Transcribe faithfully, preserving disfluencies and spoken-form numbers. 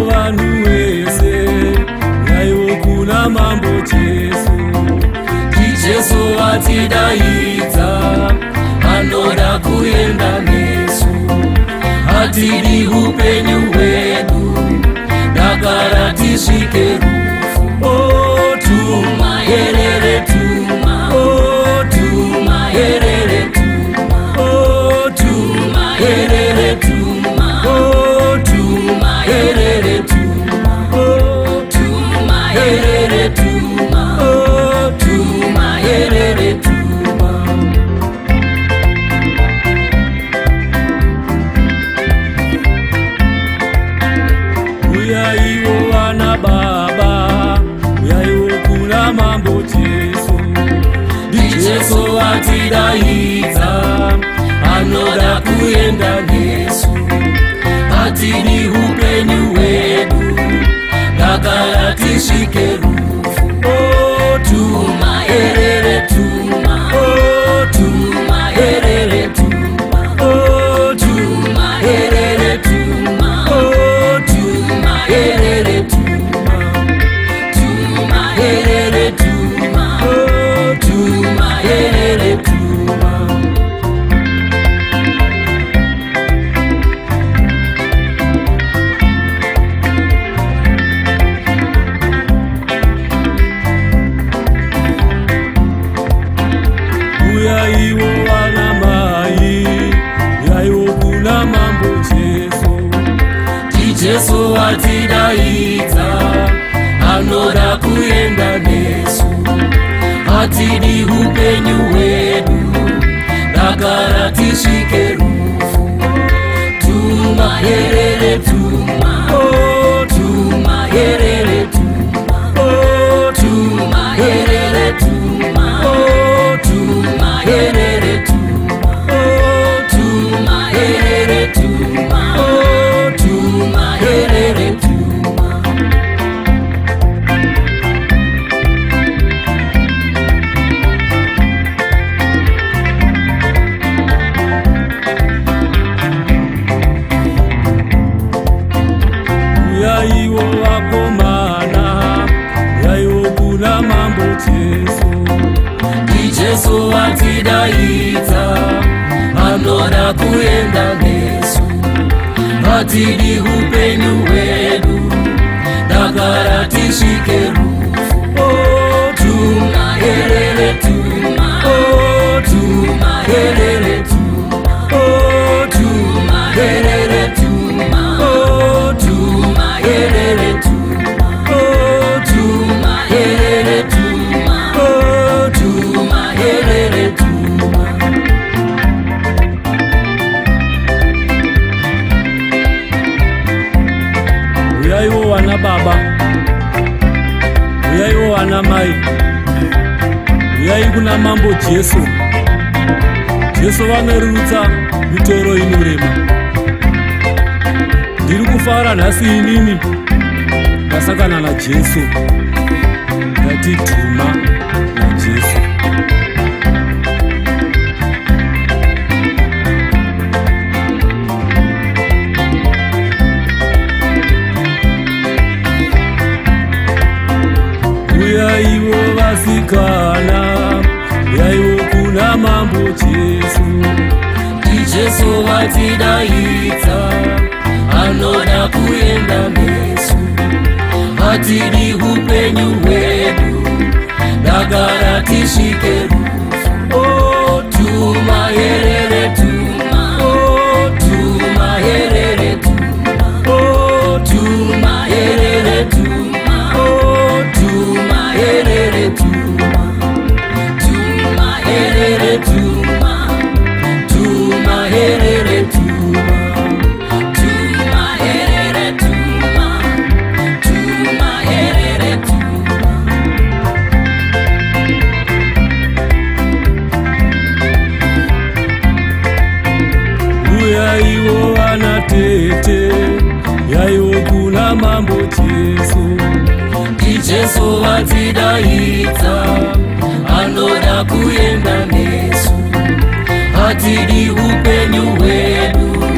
vanhu vese, uyaiwo kuna mambo Jesu. Jesu atidaidza, anoda kuenda nesu. Hatidi upenyu hwedu, dakara tisvike rufu. Oh, tuma herere tuma, oh, tuma herere tuma, oh, tuma herere tuma, oh, tuma herere tuma, oh, tuma herere tuma, oh, tuma herere tuma. uyaiwo vana baba, uyaiwo kuna mambo Jesu. Jesu atidaidza, anoda kuenda nesu. Hatidi upenyu hwedu, dakara tisvike rufu. Oh, tuma herere tuma, oh, tuma herere tuma, oh, tuma herere tuma, oh, tuma herere tuma, tuma herere tuma, oh, tuma herere tuma. uyaiwo vana mai, uyaiwo kuna mambo Jesu. Jesu atidaidza, anoda kuenda nesu. Hatidi upenyu hwedu, dakara tisvike rufu. Tuma herere tuma, Oh, tuma herere tuma, oh, tuma herere tuma, oh, tuma herere tuma, oh, tuma herere tuma, oh, tuma herere tuma. uyaiwo vakomana, uyaiwo kuna mambo Jesu. Jesu atidaidza, anoda kuenda nesu. Hatidi upenyu hwedu, dakara tisvike rufu. Oh, Tuma herere tuma, oh, tuma herere tuma, oh, tuma herere tuma, oh, tuma herere tuma, oh, tuma herere tuma, oh, tuma herere tuma. uyaiwo vana baba, uyaiwo vana mai, uyai kuna mambo Jesu. Jesu vanerurutsa mitoro inorema. Ndiri kufara nhasi inini ndasangana naJesu. Ngati tuma naJesu. uyaiwo vasikana, uyaiwo kuna mambo Jesu. Jesu atidaidza, anoda kuenda nesu. Hatidi upenyu hwedu, dakara tisvike rufu. Oh, Tuma herere tuma, oh, tuma herere tuma, oh, tuma herere tuma, oh, tuma herere tuma, tuma herere tuma, tuma herere tuma, tuma herere tuma, tuma herere tuma. uyaiwo vana tete, uyaiwo kuna mambo Jesu. Jesu atidaidza, anoda kuenda nesu. Hatidi upenyu hwedu,